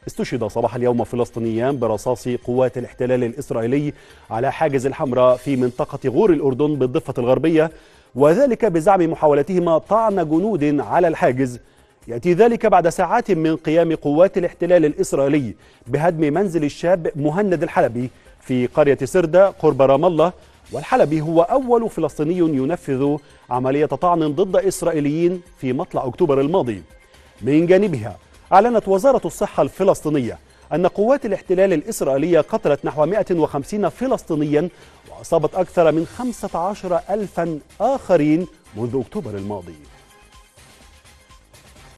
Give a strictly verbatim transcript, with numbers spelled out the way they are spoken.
استشهد صباح اليوم فلسطينيان برصاص قوات الاحتلال الإسرائيلي على حاجز الحمراء في منطقة غور الأردن بالضفة الغربية، وذلك بزعم محاولتهما طعن جنود على الحاجز. يأتي ذلك بعد ساعات من قيام قوات الاحتلال الإسرائيلي بهدم منزل الشاب مهند الحلبي في قرية سردة قرب رام الله. والحلبي هو أول فلسطيني ينفذ عملية طعن ضد إسرائيليين في مطلع أكتوبر الماضي. من جانبها أعلنت وزارة الصحة الفلسطينية أن قوات الاحتلال الإسرائيلية قتلت نحو مئة وخمسين فلسطينيا وأصابت أكثر من خمسة عشر ألفا آخرين منذ أكتوبر الماضي.